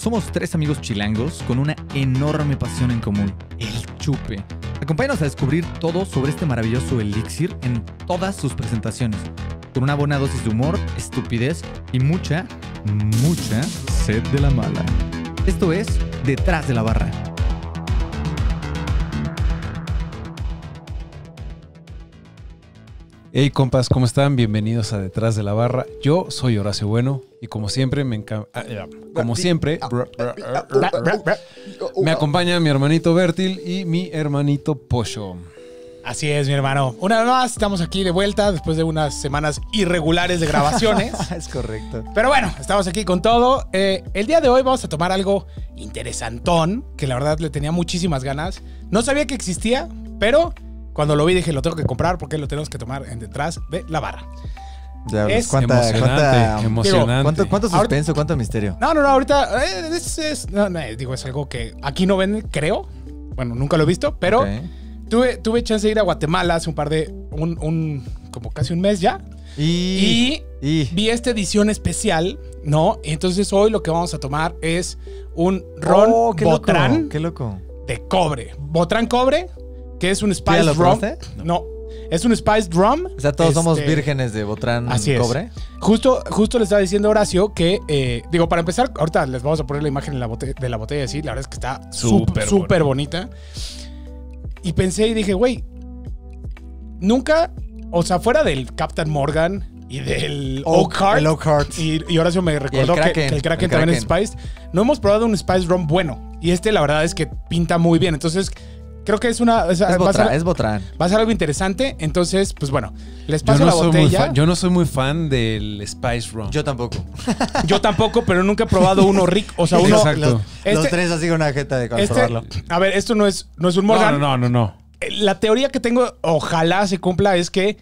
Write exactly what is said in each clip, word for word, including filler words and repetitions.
Somos tres amigos chilangos con una enorme pasión en común, el chupe. Acompáñanos a descubrir todo sobre este maravilloso elixir en todas sus presentaciones, con una buena dosis de humor, estupidez y mucha, mucha sed de la mala. Esto es Detrás de la Barra. Hey compas, ¿cómo están? Bienvenidos a Detrás de la Barra. Yo soy Horacio Bueno y como siempre me enca- ah, eh, como siempre me acompaña mi hermanito Bertil y mi hermanito Pocho. Así es, mi hermano. Una vez más, estamos aquí de vuelta después de unas semanas irregulares de grabaciones. Es correcto. Pero bueno, estamos aquí con todo. Eh, el día de hoy vamos a tomar algo interesantón, que la verdad le tenía muchísimas ganas. No sabía que existía, pero cuando lo vi dije, lo tengo que comprar porque lo tenemos que tomar en Detrás de la Barra. Ya, Es ¿cuánta, emocionante, cuánta, emocionante. ¿cuánto, ¿Cuánto suspenso, Ahorita- cuánto misterio? No, no, no, ahorita eh, es, es- no, no, digo, es algo que aquí no venden, creo. Bueno, nunca lo he visto, pero Ok. tuve, tuve chance de ir a Guatemala hace un par de, un, un como casi un mes ya. Y, Y y vi esta edición especial, ¿no? Entonces hoy lo que vamos a tomar es un ron Oh, qué Botrán loco, qué loco. de cobre. Botrán cobre, que es un ¿Ya spiced lo rum. probaste? No, es un spiced rum. O sea, todos somos Este, vírgenes de Botrán Así es. cobre. Justo, justo le estaba diciendo a Horacio que, eh, digo, para empezar, ahorita les vamos a poner la imagen en la bote- de la botella así. La verdad es que está súper, Súper súper bonita. Y pensé y dije, güey, nunca, o sea, fuera del Captain Morgan y del Oak Heart. El Oak Heart. Y, y Horacio me recordó que, Kraken, que el Kraken el también es Kraken. spiced. No hemos probado un spiced rum bueno. Y este, la verdad, es que pinta muy bien. Entonces, creo que es una. o sea, Es va, a Botrán, ser, es Botrán. va a ser algo interesante. Entonces, pues bueno, les Yo paso no, la soy muy botella. fan, yo no soy muy fan del Spice Rum. Yo tampoco. Yo tampoco, pero nunca he probado uno rico. O sea, uno. Exacto. Los, Este- los tres así con una jeta de Este, probarlo. a ver, esto no es, no es un no, Morgan. no, no, no, no. La teoría que tengo, ojalá se cumpla, es que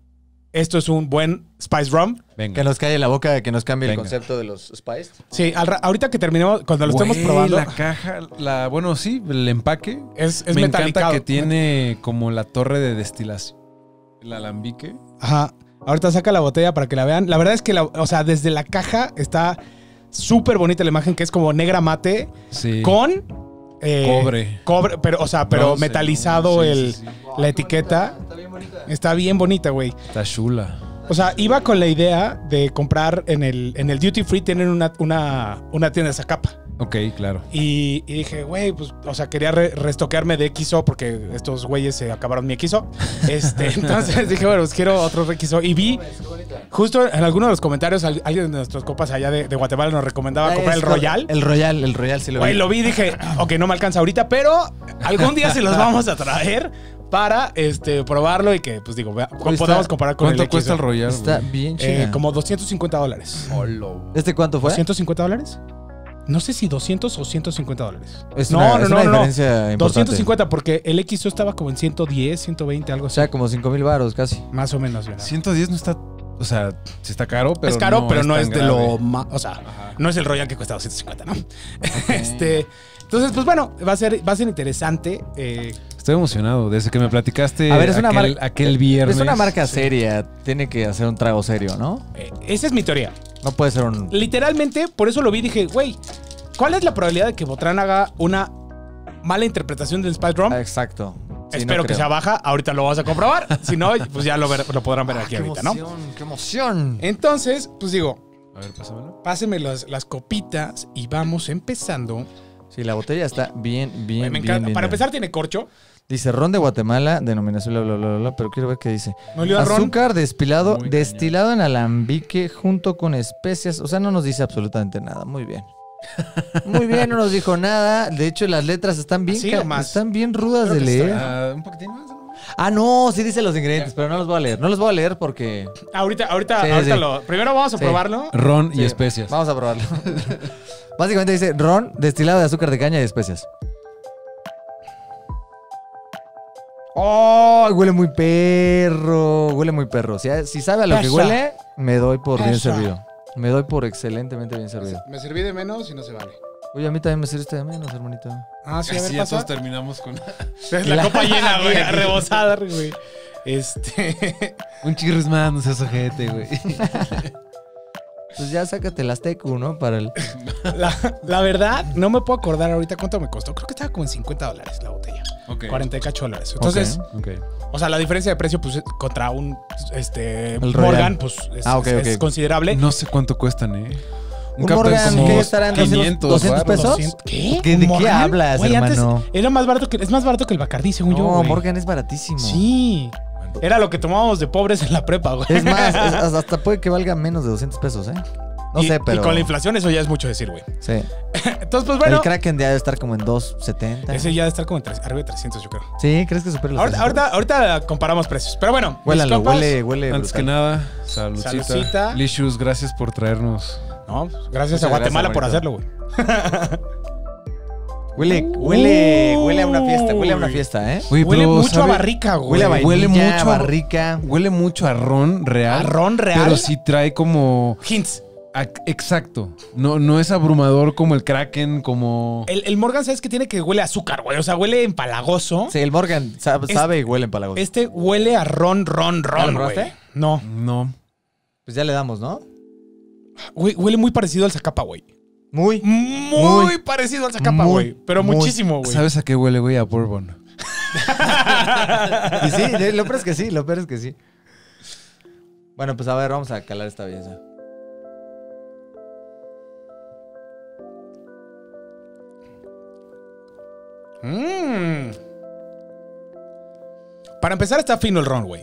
esto es un buen Spice Rum. Venga. Que nos calle la boca, que nos cambie Venga. el concepto de los Spiced. Sí, al ra- ahorita que terminemos, cuando lo estemos Güey, probando, la caja, la, bueno, sí, el empaque. es, es Me metalicado. encanta que tiene como la torre de destilación. El alambique. Ajá. Ahorita saca la botella para que la vean. La verdad es que, la, o sea, desde la caja está súper bonita la imagen, que es como negra mate Sí. con eh, Cobre. Cobre, pero, o sea, pero Bronce, metalizado ¿no? Sí, el, sí, sí. la etiqueta. Está bien bonita. Está bien bonita, güey. Está chula. O sea, iba con la idea de comprar en el, en el Duty Free, tienen una, una, una tienda de Zacapa. Ok, claro. Y, y dije, güey, pues, o sea, quería re- restoquearme de X O porque estos güeyes se acabaron mi X O. Este, entonces dije, bueno, pues quiero otro X O. Y vi, justo en alguno de los comentarios, al- alguien de nuestros copas allá de, de Guatemala nos recomendaba comprar el Royal. El Royal, el Royal sí lo Güey, vi. lo vi y dije, ok, no me alcanza ahorita, pero algún día se los vamos a traer para este, probarlo y que, pues digo, vea- Cuesta- podamos comparar con el ¿Cuánto X O. cuesta el Royal? Está güey? bien Eh, chida. como doscientos cincuenta dólares. ¿Este cuánto fue? ¿doscientos cincuenta dólares? No sé si doscientos o ciento cincuenta dólares. Es no, una, no, es no, una no, no. diferencia importante. doscientos cincuenta porque el X O estaba como en ciento diez, ciento veinte, algo O así. sea, como cinco mil baros casi. Más o menos. ¿verdad? ciento diez no está. O sea, sí está caro, pero. es caro, pero no tan es de grave. lo más. O sea, Ajá. no es el Royal que cuesta doscientos cincuenta, ¿no? este. Entonces, pues bueno, va a ser, va a ser interesante. Eh, Estoy emocionado. Desde que me platicaste A ver, es una aquel, marca- aquel viernes. Es una marca seria. Tiene que hacer un trago serio, ¿no? eh, esa es mi teoría. No puede ser un... Literalmente, por eso lo vi y dije, güey, ¿cuál es la probabilidad de que Botrán haga una mala interpretación del Spice Rum? Ah, exacto. Sí, Espero no que creo. sea baja. Ahorita lo vamos a comprobar. Si no, pues ya lo, ver- lo podrán ver Ah, aquí qué ahorita, ¿no? emoción, qué emoción. Entonces, pues digo, A ver, pásamelo. pásenme las, las copitas y vamos empezando. Sí, la botella está bien, bien, Me bien encanta. linda. Para empezar, tiene corcho. Dice ron de Guatemala, denominación bla, bla, bla, bla, bla, pero quiero ver qué dice. No olió a ron. Azúcar despilado, Muy destilado en alambique junto con especias. O sea, no nos dice absolutamente nada. Muy bien. Muy bien, no nos dijo nada. De hecho, las letras están bien, Así ca- nomás. están bien rudas Creo de que leer. está- Ah, un poquitín más. ¿no? Ah, no, sí dice los ingredientes, pero no los voy a leer. No los voy a leer porque... Ahorita, ahorita, Sí, ahorita sí. lo. Primero vamos a Sí. probarlo. Ron y Sí, especias. Vamos a probarlo. Básicamente dice ron, destilado de azúcar de caña y especias. ¡Oh! Huele muy perro. Huele muy perro. Si, si sabe a lo que Pesa. huele, me doy por bien Pesa. servido. Me doy por excelentemente bien servido. Me serví de menos y no se vale. Oye, a mí también me sirve de menos, hermanito. Ah, sí, a ver, Así ya pasa. todos terminamos con Es la, La- copa llena, güey, rebosada, güey. Este. un chirris más, no seas ojete, güey. Pues ya sácate el Aztecu, ¿no? Para el... La, la verdad, no me puedo acordar ahorita cuánto me costó. Creo que estaba como en cincuenta dólares la botella. Ok. cuarenta y cacho dólares. Entonces, Ok. o sea, la diferencia de precio pues, contra un este, El Morgan, Royal. pues es, Ah, ok, es ok. considerable. No sé cuánto cuestan, ¿eh? Un Captain Morgan, como ¿qué estarán? quinientos, doscientos varos. pesos? doscientos ¿Qué? ¿Qué- de ¿Un qué Morgan? hablas, Güey, antes hermano? era más barato que, es más barato que el Bacardí, según yo, No, güey. Morgan es baratísimo. Sí. Era lo que tomábamos de pobres en la prepa, güey. Es más, es- hasta puede que valga menos de doscientos pesos, ¿eh? No y, sé, pero... Y con la inflación eso ya es mucho decir, güey. Sí. Entonces, pues bueno. El Kraken debe estar como en dos setenta. Ese ya debe estar como en tres- arriba de trescientos, yo creo. Sí, ¿crees que supere los Ahorita, trescientos? ahorita, ahorita comparamos precios. Pero bueno, mis Huélalo, compas- huele, huele Antes que brutal. nada, saludcita. Saludcita. Licious, gracias por traernos. No, gracias Muchas a Guatemala gracias, por bonito. hacerlo, güey. Huele, huele, huele a una fiesta, huele a una fiesta, ¿eh? Oye, Huele pero, mucho ¿sabe? a barrica, güey. Huele a vainilla, Huele mucho a- barrica. Huele mucho a ron real. ¿A ron real? Pero sí trae como... Hints. a- exacto. No, no es abrumador como el Kraken, como... El, el Morgan, ¿sabes que tiene que huele a azúcar, güey? O sea, huele empalagoso. Sí, el Morgan sabe, Es- sabe y huele en palagos. Este huele a ron, ron, ¿Ya ron, lo güey. probaste? No. No. Pues ya le damos, ¿no? Güey, huele muy parecido al Zacapa, güey. Muy. Muy, Muy. parecido al Zacapa, Muy, güey. Pero muy. muchísimo, güey. ¿Sabes a qué huele, güey? A bourbon. Y sí, lo peor es que sí, lo peor es que sí. Bueno, pues a ver, vamos a calar esta belleza. Mm. Para empezar, está fino el ron, güey.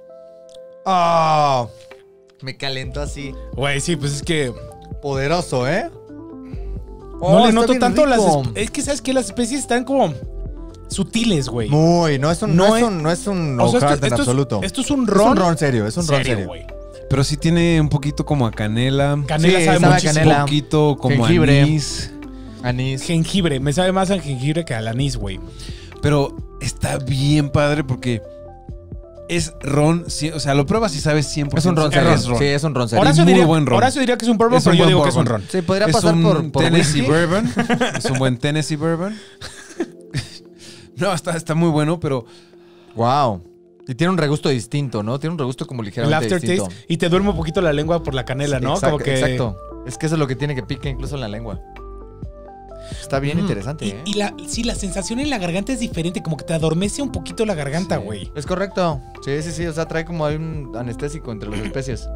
Oh, me calentó así. Güey, sí, pues es que Poderoso, ¿eh? no Oh, le está noto bien tanto las... rico. espe- Es que, ¿sabes qué? Las especies están como sutiles, güey. Muy, no es un, no No es es- un, no es un O sea, no-hard esto, en esto es, absoluto. esto es un Es ron. un ron serio, es un ron serio, serio. güey. Pero sí tiene un poquito como a canela. Canela Sí, sabe sabe a muchísimo. canela. Un poquito como Jengibre. anís. Anís. Jengibre. Me sabe más a jengibre que al anís, güey. Pero está bien padre porque es ron. sí, O sea, lo pruebas y sabes cien por Es ciento un ron que serio. es ron. Sí, es un ron serio. Horacio muy diría, buen ron. Horacio diría que es un bourbon, Es pero un yo buen digo que es un bourbon. ron. Sí, podría Es pasar un por, por Tennessee whisky. Bourbon. Es un buen Tennessee Bourbon. No, está, está muy bueno, pero Wow. Y tiene un regusto distinto, ¿no? Tiene un regusto como El ligeramente aftertaste. distinto. Y te duerme un poquito la lengua por la canela, ¿no? Exacto, Como que... exacto. Es que eso es lo que tiene que pica incluso en la lengua. Está bien Mm. interesante, Y, ¿eh? y la, sí, la sensación en la garganta es diferente, como que te adormece un poquito la garganta, Sí. güey. Es correcto. Sí, sí, sí. O sea, trae como hay un anestésico entre las especies.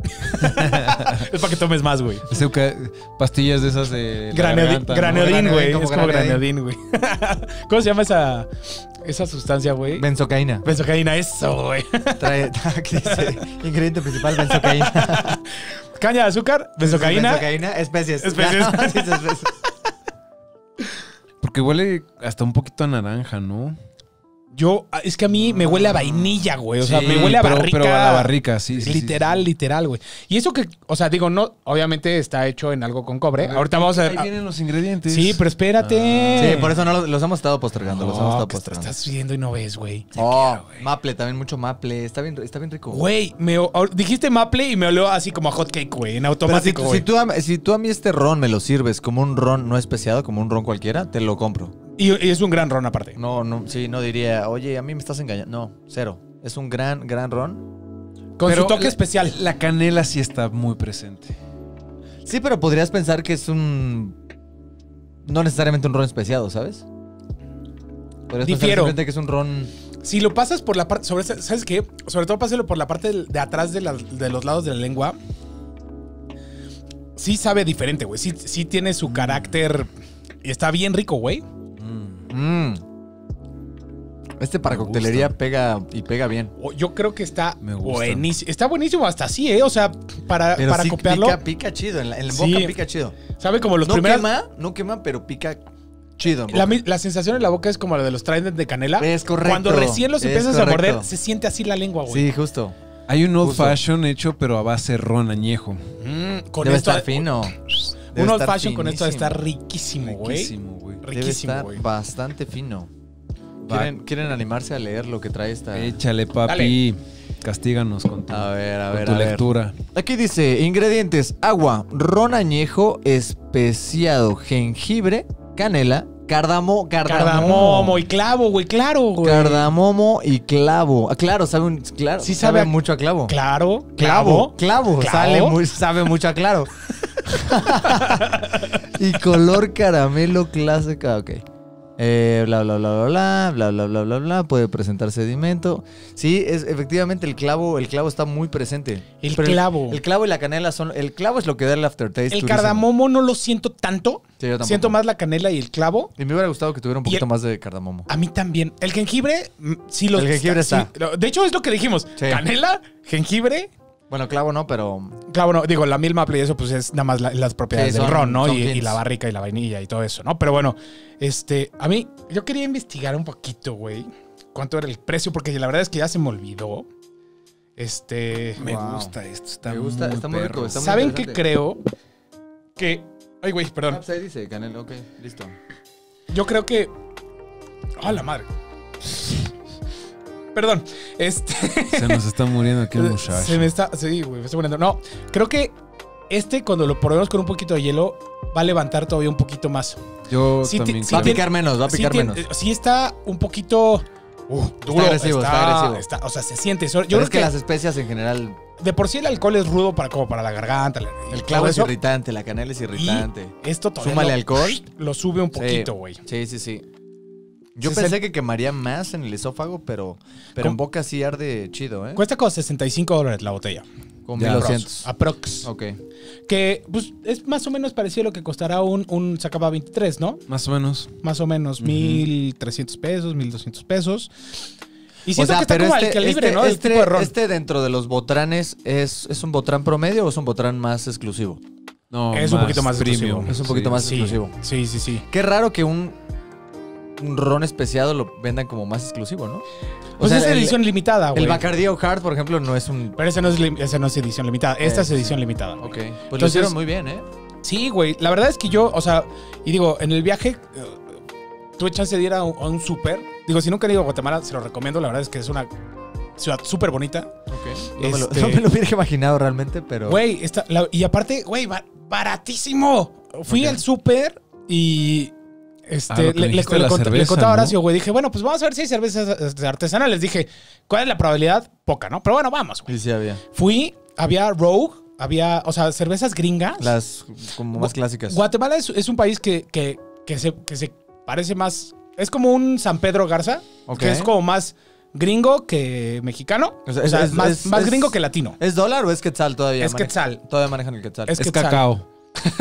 Es para que tomes más, güey. es que pastillas de esas de. la Granedi- garganta, ¿no? Granodín, Granodín, güey. como Es como granodín. granodín, güey. ¿Cómo se llama esa, esa sustancia, güey? Benzocaína. Benzocaína, eso, güey. Trae, aquí dice, ingrediente principal, benzocaína. Caña de azúcar, benzocaína. Benzocaína, especies. Especies. Sí, sí, especies. Porque huele hasta un poquito a naranja, ¿no? Yo, es que a mí me huele a vainilla, güey. O sea, Sí, me huele a pero, barrica. Pero a la barrica, sí. sí, sí, literal, sí. literal, güey. Y eso que, o sea, digo, no, obviamente está hecho en algo con cobre. Ahorita vamos a Ahí ver. vienen los ingredientes. Sí, pero espérate. Sí, por eso no los, los hemos estado postergando. los hemos No, estado que postergando. estás viendo y no ves, güey. Oh, maple, también mucho maple. Está bien, está bien rico. Güey, me o- dijiste maple y me olió así como a hot cake, güey, en Pero si, automático, si güey. tú, a- si tú a mí este ron me lo sirves como un ron no especiado, como un ron cualquiera, te lo compro. Y, y es un gran ron aparte. No, no, sí, no diría, oye, a mí me estás engañando. No, cero. Es un gran, gran ron. Con Pero su toque la- especial. La canela sí está muy presente. Sí, pero podrías pensar que es un... No necesariamente un ron especiado, ¿sabes? Podrías pensar Difiero. simplemente que es un ron... Si lo pasas por la parte, sobre, ¿sabes qué? Sobre todo páselo por la parte del- de atrás de, la- de los lados de la lengua. Sí sabe diferente, güey. Sí, sí tiene su carácter y está bien rico, güey. Mm. Este para Me coctelería gusta. pega y pega bien. O- Yo creo que está Me gusta. buenísimo. Está buenísimo hasta así, ¿eh? O sea, para, Pero para sí copiarlo. pica, pica chido. En la, en la Sí. boca pica chido. Sabe como los No primeros. quema, no quema, pero pica chido. en La, boca. mi- la sensación en la boca es como la de los Trident de canela. Es correcto. Cuando recién los es empiezas a correcto. morder, se siente así la lengua, güey. Sí, justo. Hay un old Justo. fashion hecho, pero a base de ron añejo. Mm, con Debe esto, estar fino. Debe Un old estar fashion con esto finísimo. está riquísimo, güey. Riquísimo, güey. Debe Riquísimo, estar güey. bastante fino. Va. ¿Quieren, quieren animarse a leer lo que trae esta? Échale, papi. Castíganos con tu, A ver, a con ver, tu a ver. lectura. Aquí dice, ingredientes, agua, ron añejo, especiado, jengibre, canela, cardamo, cardamomo. Cardamomo y clavo, güey, claro, güey. Cardamomo y clavo. Ah, claro, sabe un, claro, Sí sabe, sabe a- mucho a clavo. Claro, Clavo, clavo. clavo, Clavo. Sale muy- sabe mucho a claro. Y color caramelo clásica, ok. Eh, bla, bla, bla, bla, bla, bla, bla, bla, bla. Puede presentar sedimento. Sí, es, efectivamente el clavo, el clavo está muy presente. El Pero clavo. El, el clavo y la canela son... El clavo es lo que da el aftertaste. El durísimo. cardamomo no lo siento tanto. Sí, yo tampoco. Siento más la canela y el clavo. Y me hubiera gustado que tuviera un Y poquito el- más de cardamomo. A mí también. El jengibre, mm, sí lo El jengibre sí, está. lo- de hecho, es lo que dijimos. Sí. Canela, jengibre. Bueno, clavo no, pero... Claro, no, digo, la miel maple y eso, pues es nada más la- las propiedades Sí, del son- ron, ¿no? son Y, y hints. la barrica y la vainilla y todo eso, ¿no? Pero bueno, este, a mí, yo quería investigar un poquito, güey, cuánto era el precio, porque la verdad es que ya se me olvidó. Este. Me Wow. gusta esto. Está Me gusta, muy está muy rico, perro. está muy ¿Saben qué interesante. creo? Que. Ay, güey, Ah, perdón. pues ahí dice canela, ok, listo. Yo creo que. ¡Ah, la madre! Perdón. Este. Se nos está muriendo aquí el muchacho. Se me está. Sí, güey, me estoy poniendo. No, creo que este, cuando lo probemos con un poquito de hielo, va a levantar todavía un poquito más. Yo Sí, también ti- sí Va a creo. tiene- picar menos, va a Sí, picar tiene- menos. sí está un poquito. Uh, duro. agresivo, está agresivo. está- o sea, se siente. Yo Pero creo es que, que, las especias en general... de por sí el alcohol es rudo para, como para la garganta. la- y El clavo todo es eso. irritante, la canela es irritante. Esto todavía Súmale lo- alcohol. Lo sube un poquito, güey. Sí, sí, sí. Yo Sí, pensé se- que quemaría más en el esófago, pero, pero ¿Cómo? en boca sí arde chido, ¿eh? Cuesta como sesenta y cinco dólares la botella. Con Ya, mil doscientos. Aprox. Ok. Que pues, es más o menos parecido a lo que costará un, un Sacaba veintitrés, ¿no? Más o menos. Más o menos mil trescientos pesos, mil doscientos pesos. Y O siento sea, que está pero como este, al calibre, este, ¿no? Del este, tipo de ron. este dentro de los botranes, ¿es, ¿es un botrán promedio o es un botrán más exclusivo? No, Es un poquito más exclusivo. Es un poquito sí. más sí, exclusivo. sí, sí, sí. Qué raro que un, un ron especiado lo vendan como más exclusivo, ¿no? Pues es el- edición limitada, güey. El Bacardi o Hard, por ejemplo, no es un... Pero esa no, es, lim- esa no es edición limitada. Esta es Eh, edición limitada. güey. Ok. Pues lo Entonces- hicieron muy bien, ¿eh? Sí, güey. La verdad es que yo, o sea, y digo, en el viaje, eh, tuve chance de ir a un, a un súper. Digo, si nunca han ido a Guatemala, se lo recomiendo. La verdad es que es una ciudad súper bonita. Ok. No, me lo, Este- no me lo hubiera imaginado realmente, pero... Güey, esta- la- y aparte, güey, ba- baratísimo. Fui Ok. al súper y Ah, este, lo que le, me le, dijiste de le la cont- le cerveza, contaba a ¿no? Horacio, güey. Dije, bueno, pues vamos a ver si hay cervezas este, artesanales. Dije, ¿cuál es la probabilidad? Poca, ¿no? Pero bueno, vamos, güey. Sí, sí había. Fui, había Rogue, había, o sea, cervezas gringas. Las como más clásicas. Guatemala es, es un país que, que, que, se, que se parece más. Es como un San Pedro Garza, Ok. que es como más gringo que mexicano. O O sea, sea, es- es, más, es- más es- gringo que latino. ¿Es dólar o es quetzal todavía? Es Maneja- quetzal. Todavía manejan el quetzal. Es Es quetzal. cacao.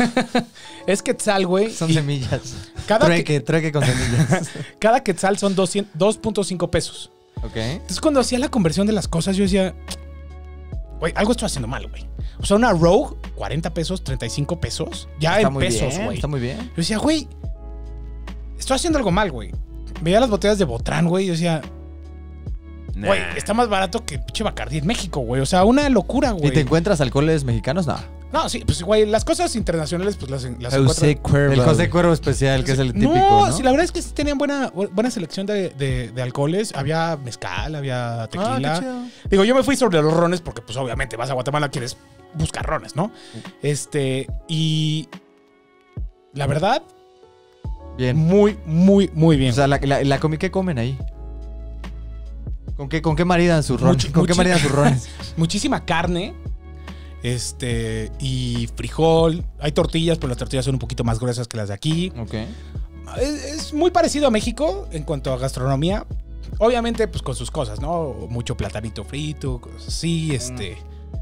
Es quetzal, güey. Son y semillas. Cada, que- Trueque, trueque con semillas. cada quetzal son doscientos dos punto cinco pesos. Ok. Entonces, cuando hacía la conversión de las cosas, yo decía, güey, algo estoy haciendo mal, güey. O sea, una Rogue, cuarenta pesos, treinta y cinco pesos. Ya Está en muy pesos, bien, güey. está muy bien. Yo decía, güey, estoy haciendo algo mal, güey. Veía las botellas de Botrán, güey. Yo decía, güey, Nah. está más barato que pinche Bacardí en México, güey. O sea, una locura, ¿Y güey. te encuentras alcoholes mexicanos? No. No, sí, pues, güey, las cosas internacionales, pues las, las José encuentras. Cuervo. El José Cuervo especial, que es el típico, no, ¿no? sí, la verdad es que sí tenían buena, buena selección de, de- de alcoholes. Había mezcal, había Ah, tequila. qué chido. Digo, yo me fui sobre los rones porque, pues, obviamente, vas a Guatemala, quieres buscar rones, ¿no? Este, y la verdad, Bien. muy, muy, muy bien. O sea, la, la, la comi- ¿qué comen ahí? ¿Con qué, con qué maridan sus rones? Mucho- ¿Con qué muchi- maridan sus rones? Muchísima carne. Este, y frijol. Hay tortillas, pero las tortillas son un poquito más gruesas que las de aquí. Ok. Es, es muy parecido a México en cuanto a gastronomía. Obviamente, pues con sus cosas, ¿no? Mucho platanito frito, cosas así, este.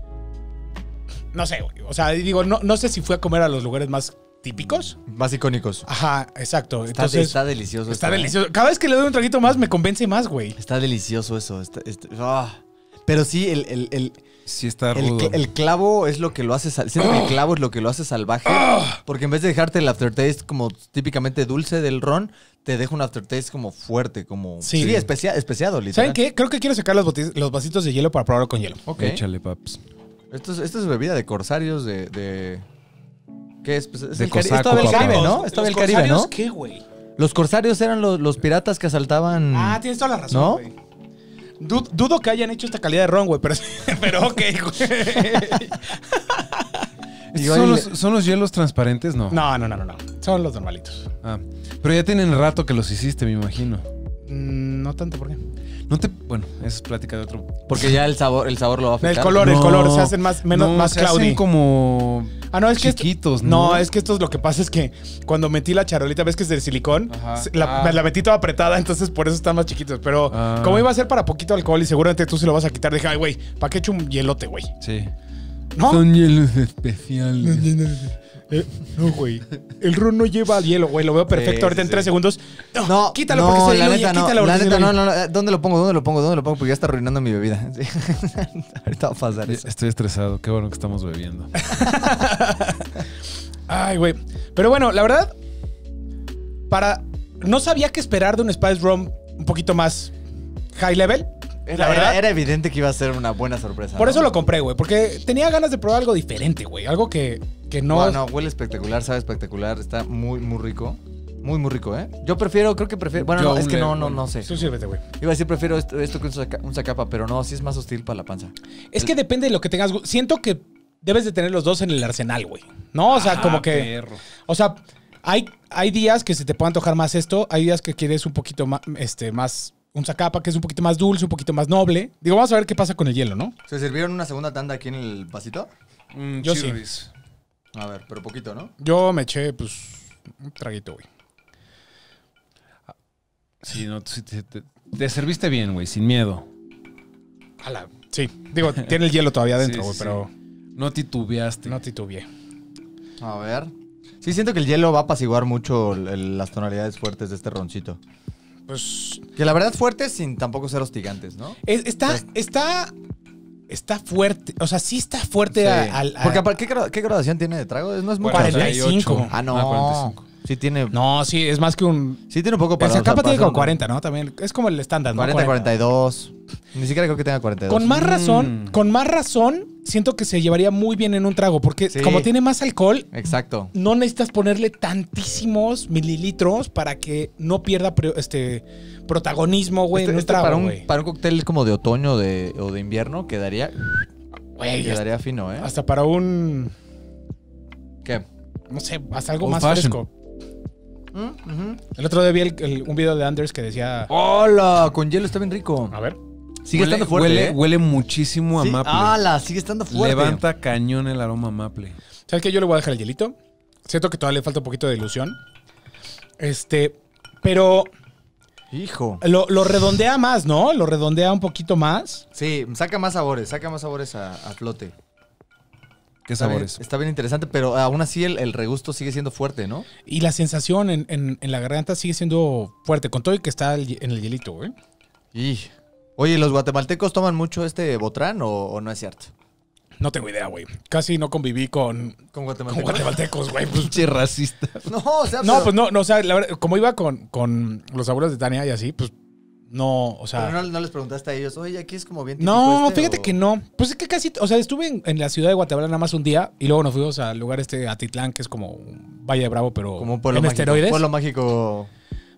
No sé, güey. O sea, digo, no, no sé si fui a comer a los lugares más típicos. Más icónicos. Ajá, exacto. Está, Entonces, está delicioso. está esto, ¿eh? delicioso. Cada vez que le doy un traguito más, me convence más, güey. Está delicioso eso. está- está- ah. Pero sí, el, el, el, Sí está el, rudo. cl- el clavo es lo que lo hace sal- siento que el clavo es lo que lo hace salvaje. Porque en vez de dejarte el aftertaste como típicamente dulce del ron, te deja un aftertaste como fuerte, como... Sí. Sí, especia- especiado, literal. ¿Saben qué? Creo que quiero sacar los, bote- los vasitos de hielo para probarlo con hielo. Ok. Échale, paps. Esto es, esto es bebida de corsarios de... de- ¿Qué es? Pues es De el Cari- es cosaco, todavía el papá. Caribe, ¿no? Los- Es todavía el los Caribe, corsarios, ¿no? ¿Qué, güey? Los corsarios eran los, los piratas que asaltaban... Ah, tienes toda la razón, ¿No? güey. Du- dudo que hayan hecho esta calidad de ron, güey, pero, pero ok, güey. Igual ¿Son y los, le- ¿Son los hielos transparentes? No. No, no, no, no, no. Son los normalitos. Ah, pero ya tienen rato que los hiciste, me imagino. Mm, no tanto, ¿por qué? No te... Bueno, esa es plática de otro... Porque ya el sabor, el sabor lo va a afectar. El color, el No, color, se hacen más, menos, no, más se cloudy. hacen como Ah, no, es que esto- chiquitos, no, ¿no? es que esto es lo que pasa es que cuando metí la charolita, ves que es de silicón, Ajá. se- la, Ah. me la metí toda apretada, entonces por eso están más chiquitos. Pero Ah. como iba a ser para poquito alcohol y seguramente tú se lo vas a quitar, dije, ay, güey, ¿para qué echo un hielote, güey? Sí. ¿No? Son hielos especiales. Eh, no, güey. El ron no lleva hielo, güey. Lo veo perfecto Sí, ahorita sí, en tres sí. segundos. No, No, quítalo no, porque se la diluye, neta no, quítalo porque la se neta no, diluye. no, no, ¿dónde lo pongo? ¿Dónde lo pongo? ¿Dónde lo pongo? Porque ya está arruinando mi bebida. Sí. Ahorita va a pasar eso. Estoy estresado. Qué bueno que estamos bebiendo. Ay, güey. Pero bueno, la verdad, para... No sabía qué esperar de un Spice Rum un poquito más high level. Era, la verdad, era, era evidente que iba a ser una buena sorpresa. por ¿no? eso lo compré, güey. Porque tenía ganas de probar algo diferente, güey. Algo que, que no... Bueno, huele espectacular, sabe espectacular. Está muy, muy rico. Muy, muy rico, ¿eh? Yo prefiero, creo que prefiero... Bueno, Yo no, es un que le- no, no, bueno. no sé. Tú sírvete, güey. Iba a decir prefiero esto, esto que un, saca- un zacapa, pero no, sí es más hostil para la panza. Es que depende de lo que tengas. gu- Siento que debes de tener los dos en el arsenal, güey. No, o sea, Ah, como que... perro. O sea, hay, hay días que se te puede antojar más esto, hay días que quieres un poquito más, este, más, un zacapa que es un poquito más dulce, un poquito más noble. Digo, vamos a ver qué pasa con el hielo, ¿no? ¿Se sirvieron una segunda tanda aquí en el vasito? Mm, Yo sí. chirris. A ver, pero poquito, ¿no? Yo me eché, pues, un traguito, güey. Sí, no, sí, te, te- te serviste bien, güey, sin miedo. Ala, sí. Digo, tiene el hielo todavía adentro, Sí, güey, sí. pero No titubeaste. no titubeé. A ver. Sí, siento que el hielo va a apaciguar mucho el- el- las tonalidades fuertes de este roncito. Pues, Que la verdad fuertes sin tampoco ser hostigantes, ¿no? es- está, está, está fuerte. O sea, sí está fuerte Sí. a- al... a- Porque aparte, ¿qué, gra- qué graduación tiene de trago? No es muy cuarenta y cinco. Ah, no. Ah, cuarenta y cinco. Sí tiene, No, sí, es más que un... sí tiene un poco El para... zacapa o sea, tiene para como hacer un- cuarenta, ¿no? También es como el estándar, ¿no? cuarenta, cuarenta y dos. Ni siquiera creo que tenga cuarenta y dos. Con más razón, Mm. con más razón, siento que se llevaría muy bien en un trago, porque Sí. como tiene más alcohol, Exacto. no necesitas ponerle tantísimos mililitros para que no pierda pre- este protagonismo, güey, Este- en un este trago, para, un, güey. para un cóctel como de otoño de, o de invierno quedaría, Güey, hasta, quedaría fino, ¿eh? hasta para un, ¿Qué? no sé, hasta algo Old más fashion. fresco. ¿Mm? Ujú. El otro día vi el- el- un video de Anders que decía, ¡Hola! Con hielo está bien rico. a ver, Sigue huele, estando fuerte, Huele, ¿eh? huele muchísimo a Sí, maple. ¡Hala! Sigue estando fuerte. Levanta cañón el aroma a maple. ¿sabes qué? Yo le voy a dejar el hielito. Siento que todavía le falta un poquito de ilusión. Este, pero Hijo. lo, lo redondea más, ¿no? Lo redondea un poquito más. Sí, saca más sabores, saca más sabores a, a flote. ¿Qué Está bien- sabores? está bien interesante, pero aún así el, el regusto sigue siendo fuerte, ¿no? Y la sensación en, en- en la garganta sigue siendo fuerte, con todo y que está el hi- en el hielito, güey. Y... Oye, ¿los guatemaltecos toman mucho este botrán o, o no es cierto? No tengo idea, güey. Casi no conviví con, Con con guatemaltecos. guatemaltecos, güey. Pues, Pinche racista. No, o sea, no, pero- pues no, no, o sea, la verdad, como iba con, con los abuelos de Tania y así, pues no, o sea... Pero no, no les preguntaste a ellos, oye, aquí es como bien típico No, este, fíjate o- que no. Pues es que casi, o sea, estuve en, en la ciudad de Guatemala nada más un día y luego nos fuimos al lugar este Atitlán, que es como un Valle de Bravo, pero Como un pueblo en mágico. esteroides. Pueblo mágico.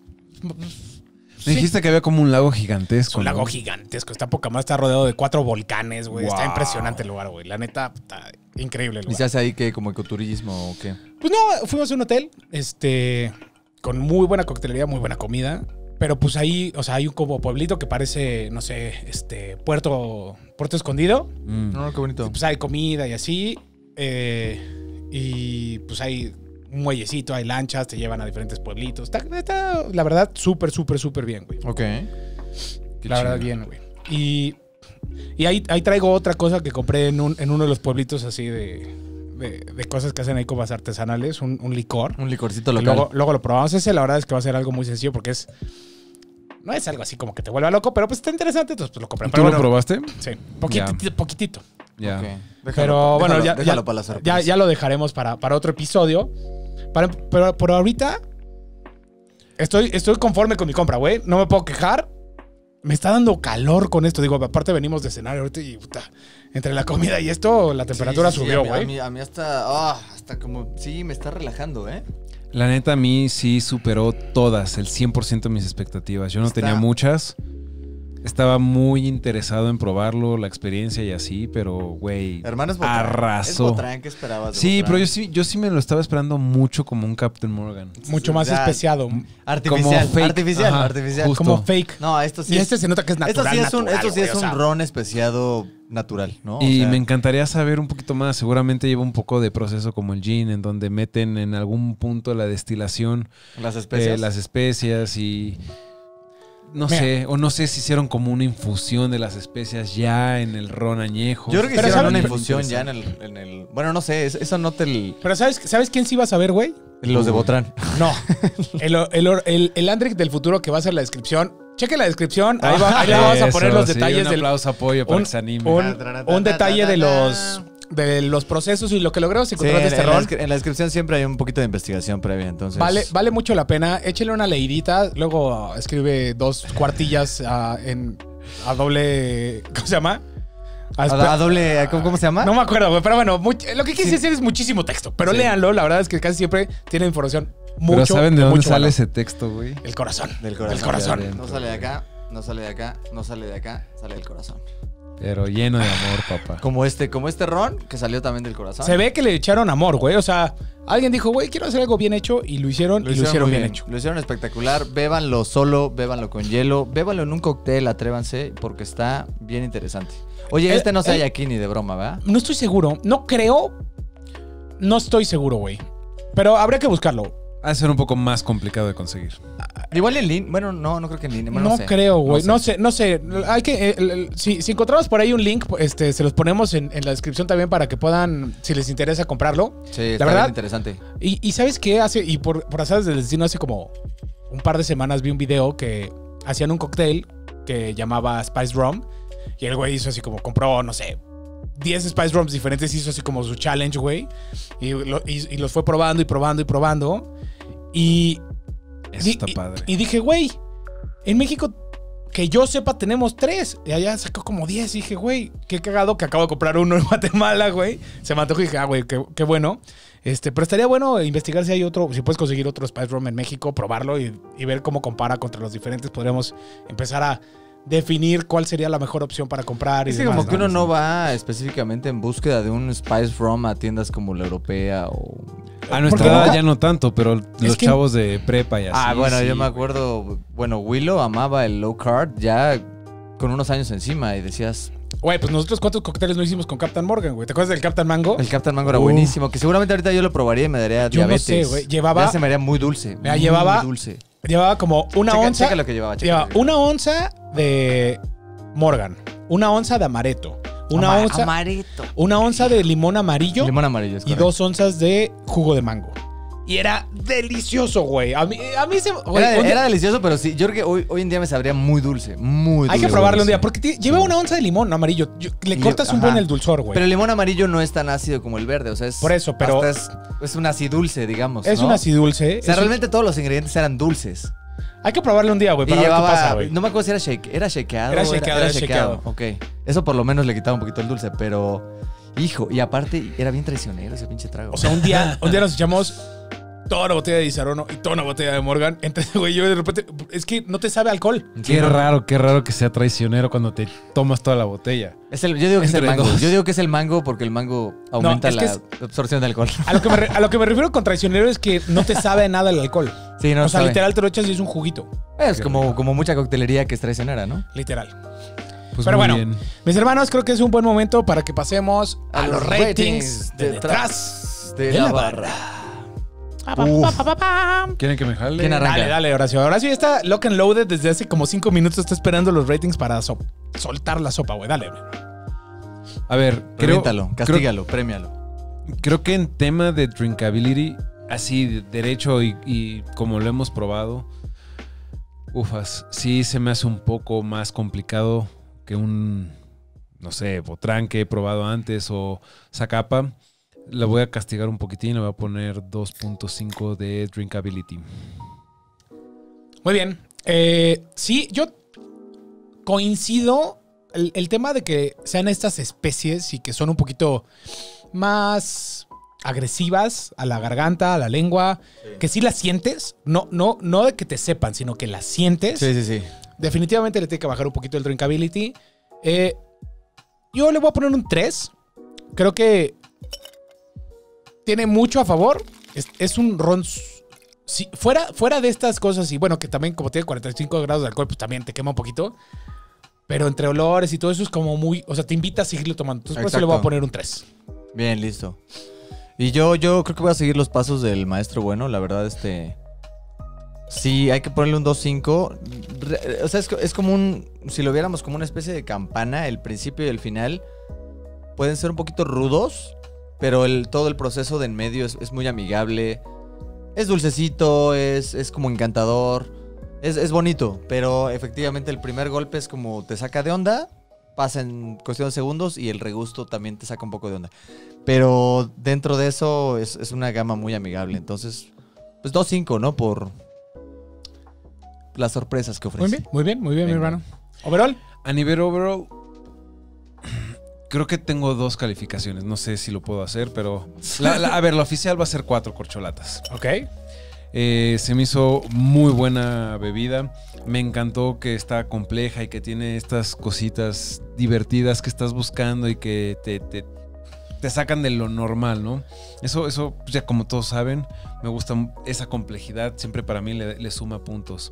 Me dijiste que había como un lago gigantesco. Es un lago ¿no? gigantesco, está poca más, está rodeado de cuatro volcanes, güey. Está Wow. impresionante el lugar, güey. La neta, está increíble el ¿Y lugar. se hace ahí que como ecoturismo o qué? Pues no, fuimos a un hotel, este, con muy buena coctelería, muy buena comida. Pero pues ahí, o sea, hay un como pueblito que parece, no sé, este, Puerto, Puerto Escondido. Mm. No, qué bonito. Pues hay comida y así. eh, y pues hay un muellecito, hay lanchas, te llevan a diferentes pueblitos. Está, está, la verdad, súper, súper, súper bien, güey. Ok. Qué La verdad, chido. bien, güey. Y, y ahí, ahí traigo otra cosa que compré en, un, en uno de los pueblitos así de, de, de cosas que hacen ahí como artesanales, un, un licor. Un licorcito Y local. luego, luego lo probamos. Ese, la verdad es que va a ser algo muy sencillo porque es. No es algo así como que te vuelva loco, pero pues está interesante, entonces pues lo compré. ¿Tú Pero lo bueno, probaste? sí, poquitito, poquitito. Ya. Ok. Déjalo Pero pa- bueno, déjalo- ya, déjalo ya, para la sorpresa. ya, ya lo dejaremos para, para otro episodio. Para, pero por ahorita estoy, estoy conforme con mi compra, güey. No me puedo quejar. Me está dando calor con esto. Digo, aparte venimos de cenar ahorita y puta, entre la comida y esto, la temperatura Sí, sí, sí, subió, a mí- güey. A mí, a mí hasta, ah, hasta como, sí, me está relajando, ¿eh? La neta, a mí sí superó todas, el cien por ciento de mis expectativas. Yo no Está- tenía muchas. Estaba muy interesado en probarlo, la experiencia y así, pero, güey, Hermano, es Botran. arrasó. Es Botran, ¿qué esperabas de Sí, Botran? pero yo sí, yo sí me lo estaba esperando mucho como un Captain Morgan. Mucho más Ya, especiado. Artificial, como fake. artificial, Ajá, artificial. justo. Como fake. No, esto sí Y es... este se nota que es natural. esto sí es un, natural, esto sí güey, es o un sea, ron especiado natural, ¿no? O Y sea, me encantaría saber un poquito más. Seguramente lleva un poco de proceso como el gin, en donde meten en algún punto la destilación, las especias. eh, las especias y... No Mira. sé, o no sé si hicieron como una infusión de las especias ya en el ron añejo. Yo creo que Pero hicieron ¿sabes? una infusión ya en el, en el... Bueno, no sé, es- eso no te... el- Pero ¿sabes, ¿sabes quién sí vas a ver, güey? los de Botran. No. El, el, el, el Andric del futuro que va a ser la descripción. Cheque la descripción. Ahí, va, ahí le vamos a poner Eso, los sí, detalles un del... aplauso, apoyo para un- que se anime. Un, un detalle de los, de los procesos y lo que logramos Sí, encontrar en, de este en la, ron. descri- en la descripción siempre hay un poquito de investigación previa, entonces... Vale, vale mucho la pena. Échele una leidita. Luego escribe dos cuartillas a, en, a doble... ¿Cómo se llama? A A, espe- a doble... ¿Cómo, cómo se llama? No me acuerdo, güey. Pero bueno, much- lo que quise Sí. decir es muchísimo texto. Pero Sí. léanlo. La verdad es que casi siempre tiene información mucho. Pero ¿saben de dónde mucho sale valor. ese texto, güey? El corazón. Del corazón. El corazón. Ya, No sale de acá, no sale de acá, no sale de acá, sale del corazón. Pero lleno de amor, papá. Como este, como este ron que salió también del corazón. Se ve que le echaron amor, güey. O sea, alguien dijo, güey, quiero hacer algo bien hecho. Y lo hicieron, y lo hicieron muy bien hecho. Lo hicieron espectacular. Bébanlo solo, bébanlo con hielo, bébanlo en un cóctel, atrévanse, porque está bien interesante. Oye, Eh, este no se eh. halla aquí ni de broma, ¿verdad? No estoy seguro. No creo. No estoy seguro, güey. Pero habría que buscarlo. Va a ser un poco más complicado de conseguir. Igual en línea. Bueno, no, no creo que en línea. Bueno, no sé. creo, güey. No No, sé. sé, no sé. Hay que. el- el- si, si encontramos por ahí un link, este, se los ponemos en, en la descripción también para que puedan, si les interesa, comprarlo. Sí, está verdad- bien interesante. Y, y ¿sabes qué? Hace, y por, por azares del destino, hace como un par de semanas vi un video que hacían un cóctel que llamaba Spice Rum. Y el güey hizo así como, compró, no sé, diez Spice Rums diferentes, hizo así como su challenge, güey. Y, lo- y- y los fue probando y probando y probando. Y, Eso di- está y- padre. y dije, güey, en México, que yo sepa, tenemos tres. Y allá sacó como diez. Y dije, güey, qué cagado que acabo de comprar uno en Guatemala, güey. Se me antojó y dije, ah, güey, qué, qué bueno. Este, pero estaría bueno investigar si hay otro, si puedes conseguir otro Spice Rum en México, probarlo y, y ver cómo compara contra los diferentes. Podríamos empezar a definir cuál sería la mejor opción para comprar. Y Es que demás, como que uno ¿no? no va específicamente en búsqueda de un Spice Rum a tiendas como la europea o... A nuestra porque edad nunca- ya no tanto, pero los que- chavos de prepa y así. Ah, bueno, sí, yo me güey. acuerdo, bueno, Willow amaba el low carb ya con unos años encima y decías, Güey, pues nosotros cuántos cócteles no hicimos con Captain Morgan, güey. ¿Te acuerdas del Captain Mango? el Captain Mango era Uh. buenísimo, que seguramente ahorita yo lo probaría y me daría Yo no diabetes. sé, güey. Llevaba- Ya se me haría muy dulce. Mira, muy llevaba- dulce. Llevaba como una Checa- onza. checa lo que llevaba, checa Llevaba lo que una onza de Morgan, una onza de amaretto, una Ama- onza, Amaretto. una onza de limón amarillo Limón amarillo, es y correcto. dos onzas de jugo de mango. Y era delicioso, güey. A mí, a mí se. güey, Era, un día- era delicioso, pero sí, yo creo que hoy, hoy en día me sabría muy dulce, muy dulce. hay que probarlo un día, sí. porque ti- lleva una onza de limón amarillo. Yo- le Y- cortas un ajá. buen el dulzor, güey. Pero el limón amarillo no es tan ácido como el verde, o sea, es... Por eso, pero- hasta Es, es un acidulce, digamos, Es ¿no? un acidulce. O sea, es un- realmente todos los ingredientes eran dulces. Hay que probarlo un día, güey, Y para ver qué llevaba, pasa, güey. no me acuerdo si era shake, era shakeado. Era shakeado, era shakeado. Ok. Eso por lo menos le quitaba un poquito el dulce, pero hijo, y aparte era bien traicionero ese pinche trago. O sea, un día, un día nos echamos toda una botella de Disaronno y toda una botella de Morgan. Entonces, güey, yo de repente. Es que no te sabe a alcohol. Sí, Qué no, raro, qué raro que sea traicionero cuando te tomas toda la botella. Es el, yo digo que es el Entre mango. dos. Yo digo que es el mango porque el mango aumenta es que la es- absorción de alcohol. A lo, que me re- a lo que me refiero con traicionero es que no te sabe a nada el alcohol. Sí, no o sea, sabe. literal te lo echas y es un juguito. Es como, como mucha coctelería que es traicionera, ¿no? Literal. Pues Pero muy bueno, bien. mis hermanos, creo que es un buen momento para que pasemos a, A los los ratings, ratings de detrás detrás de de la la barra. barra. Pa, pa, pa, pa, pa, pa. ¿Quieren que me jale? ¿Quién arranca? Dale, dale, Horacio. Horacio ya está lock and loaded desde hace como cinco minutos. Está esperando los ratings para so- soltar la sopa, güey. Dale. A ver, creo, Reviéntalo, creo, castígalo, premialo. creo que en tema de drinkability, así de derecho y, y como lo hemos probado, ufas, sí se me hace un poco más complicado que un, no sé, Botran que he probado antes o Zacapa. La voy a castigar un poquitín, le voy a poner dos punto cinco de drinkability. Muy bien. Eh, sí, yo coincido. El, el tema de que sean estas especies y que son un poquito más agresivas a la garganta, a la lengua, que sí las sientes, no, no, no de que te sepan, sino que las sientes. Sí, sí, sí. definitivamente le tiene que bajar un poquito el drinkability. Eh, yo le voy a poner un tres. Creo que tiene mucho a favor. Es, es un ron... Si, fuera, fuera de estas cosas, y bueno, que también como tiene cuarenta y cinco grados de alcohol, pues también te quema un poquito. Pero entre olores y todo eso es como muy... O sea, te invita a seguirlo tomando. Entonces, por eso le voy a poner un tres. Bien, listo. Y yo, yo creo que voy a seguir los pasos del maestro bueno. La verdad, este... Sí, hay que ponerle un dos cinco. O sea, es, es como un... Si lo viéramos como una especie de campana, el principio y el final pueden ser un poquito rudos, pero el, todo el proceso de en medio es, es muy amigable. Es dulcecito, es, es como encantador. Es, es bonito, pero efectivamente el primer golpe es como te saca de onda, pasa en cuestión de segundos y el regusto también te saca un poco de onda. Pero dentro de eso es, es una gama muy amigable. Entonces, pues dos cinco, ¿no? Por las sorpresas que ofrece. Muy bien, muy bien, muy bien, mi hermano. ¿Overall? A nivel overall, creo que tengo dos calificaciones. No sé si lo puedo hacer, pero... La, la, a ver, la oficial va a ser cuatro corcholatas. Ok. Eh, se me hizo muy buena bebida. Me encantó que está compleja y que tiene estas cositas divertidas que estás buscando y que te, te, te sacan de lo normal, ¿no? Eso, eso, pues ya como todos saben, me gusta esa complejidad. Siempre para mí le, le suma puntos.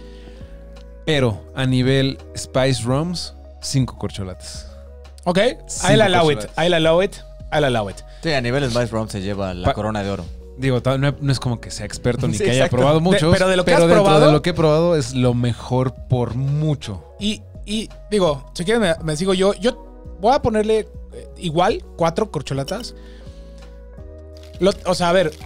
Pero a nivel Spice Rums, cinco corcholatas. Ok, Cinco I'll allow it, corcholatas. I'll allow it, I'll allow it. Sí, a nivel Spice Rum se lleva la Pa- corona de oro. Digo, ta- no, no es como que sea experto ni Sí, que haya exacto. probado muchos. De- pero de lo que has dentro probado- de lo que he probado es lo mejor por mucho. Y, y digo, si quieren me, me sigo yo. Yo voy a ponerle eh, igual cuatro corcholatas. Lo- o sea, a ver.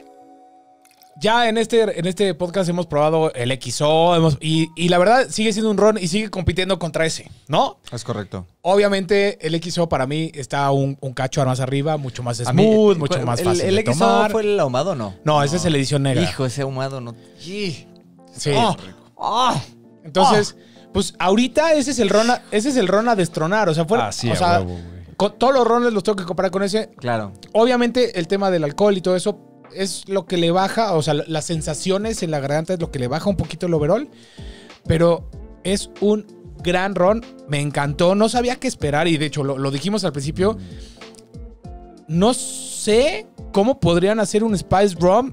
Ya en este, en este podcast hemos probado el X O hemos, y, y la verdad sigue siendo un ron y sigue compitiendo contra ese, ¿no? Es correcto. Obviamente el X O para mí está un, un cacho más arriba, mucho más A mí, smooth, eh, mucho ¿cuál- más el- fácil ¿El, de X O tomar. fue el ahumado o no? No, esa es la edición negra. Hijo, ese ahumado no... ¡Ih! Sí. Oh. ¡Ah! Entonces, pues ahorita ese es el ron a, ese es el ron a destronar. O sea, fuera, Ah, sí, o a sea, huevo, güey. con todos los rones los tengo que comparar con ese. Claro. Obviamente, el tema del alcohol y todo eso es lo que le baja, o sea, las sensaciones en la garganta es lo que le baja un poquito el overall. Pero es un gran ron. Me encantó. No sabía qué esperar y de hecho lo, lo dijimos al principio. No sé cómo podrían hacer un Spice Rum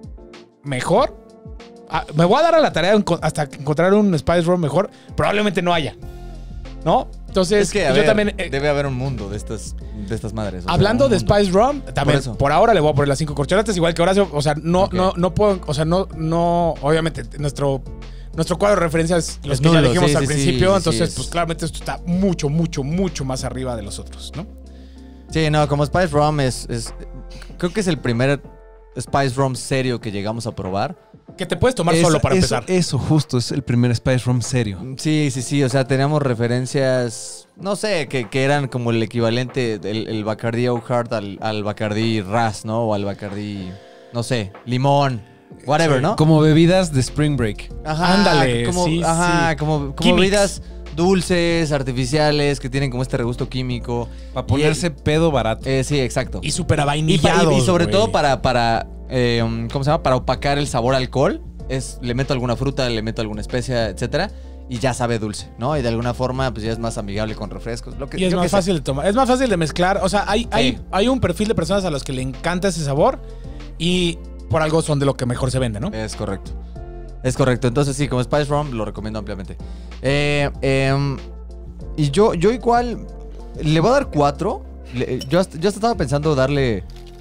mejor. Ah, me voy a dar a la tarea de enco- hasta encontrar un Spice Rum mejor. Probablemente no haya. ¿No? Entonces, Es que, a yo ver, también... eh, debe haber un mundo de estas, de estas madres. o sea, Hablando un de mundo. Spice Rum, también Por por, eso. ahora le voy a poner las cinco corcholatas, igual que Horacio. O sea, no, Ok. no, no puedo, o sea, no, no, obviamente, nuestro, nuestro cuadro de referencias, los Es que ya nulo, dijimos sí, al sí, sí, principio, sí, entonces, es- pues claramente esto está mucho, mucho, mucho más arriba de los otros, ¿no? Sí, no, como Spice Rum es, es... Creo que es el primer Spice Rum serio que llegamos a probar. Que te puedes tomar Es- solo para eso, empezar. Eso justo, es el primer Spice Rum serio. Sí, sí, sí. O sea, teníamos referencias, no sé, que, que eran como el equivalente del el Bacardi Oak Heart al, al Bacardi Ras, ¿no? O al Bacardi, no sé, limón, whatever, Sí. ¿no? Como bebidas de Spring Break. Ajá, Ándale, como, sí, ajá, sí. como, como Químix. bebidas dulces, artificiales, que tienen como este regusto químico. Para ponerse pedo barato. Eh, sí, exacto. Y súper Y, pa- avainillados, y- y sobre güey. todo para, para eh, um, ¿cómo se llama? Para opacar el sabor a alcohol. Es, le meto alguna fruta, le meto alguna especia, etcétera, y ya sabe dulce, ¿no? Y de alguna forma, pues ya es más amigable con refrescos. Lo que, Y es yo más qué sé. fácil de tomar. Es más fácil de mezclar. O sea, hay, hay, Sí. hay un perfil de personas a los que le encanta ese sabor y por algo son de lo que mejor se vende, ¿no? Es correcto. Es correcto. Entonces, sí, como Spice Rum, lo recomiendo ampliamente. Eh, em, y yo, yo igual le voy a dar cuatro. Le- yo, hasta, yo hasta estaba pensando darle.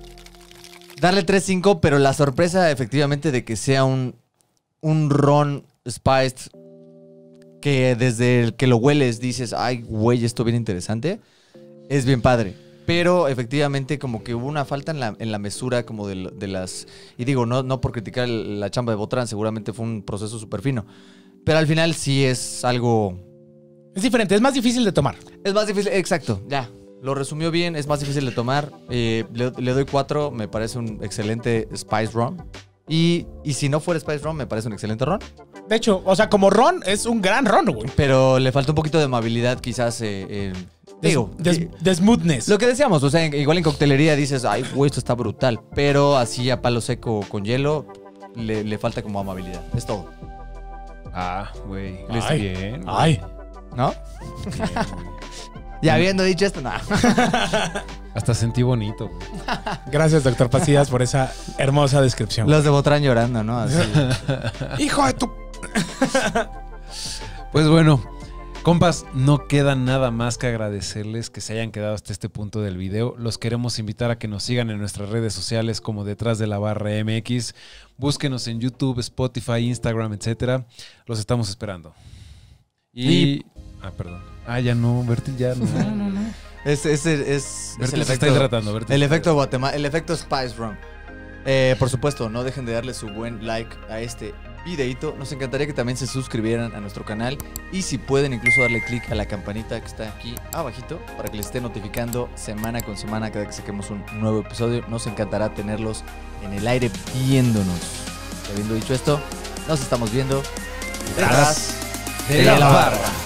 Darle tres cinco, pero la sorpresa, efectivamente, de que sea un. Un ron spiced. Que desde el que lo hueles dices, ay, güey, esto viene interesante. Es bien padre. Pero efectivamente como que hubo una falta en la, en la mesura como de, lo- de las... Y digo, no, no por criticar el- la chamba de Botran, seguramente fue un proceso súper fino. Pero al final sí es algo... Es diferente, es más difícil de tomar. Es más difícil, exacto, ya. Lo resumió bien, es más difícil de tomar. Eh, le, le doy cuatro, me parece un excelente Spice Rum. Y, y si no fuera Spice Rum, me parece un excelente ron. De hecho, o sea, como ron, es un gran ron, güey. Pero le falta un poquito de amabilidad quizás. Eh, eh, De, digo, de- eh, de smoothness. lo que decíamos, o sea, en- igual en coctelería dices, ay, güey, esto está brutal. Pero así a palo seco con hielo, le, le falta como amabilidad. Es todo. Ah, güey. Le Ay. bien. güey. Ay. ¿No? Bien, güey. Ya habiendo dicho esto, no. Hasta sentí bonito. güey. Gracias, doctor Pasillas, por esa hermosa descripción. Los de Botrán llorando, ¿no? Así. ¡Hijo de tu... Pues bueno, compas, no queda nada más que agradecerles que se hayan quedado hasta este punto del video. Los queremos invitar a que nos sigan en nuestras redes sociales como Detrás de la Barra M X. Búsquenos en YouTube, Spotify, Instagram, etcétera. Los estamos esperando. Y... Y- Ah, perdón. Ah, ya no, Bertil, ya no. No, no, no. Es, es, es, es Bertil el se está efecto, hidratando. Bertil el se está efecto Guatemala, el efecto Spice Rum. Eh, por supuesto, no dejen de darle su buen like a este videito. Nos encantaría que también se suscribieran a nuestro canal. Y si pueden, incluso darle click a la campanita que está aquí abajito para que les esté notificando semana con semana cada que saquemos un nuevo episodio. Nos encantará tenerlos en el aire viéndonos. Y habiendo dicho esto, nos estamos viendo Detrás de la barra.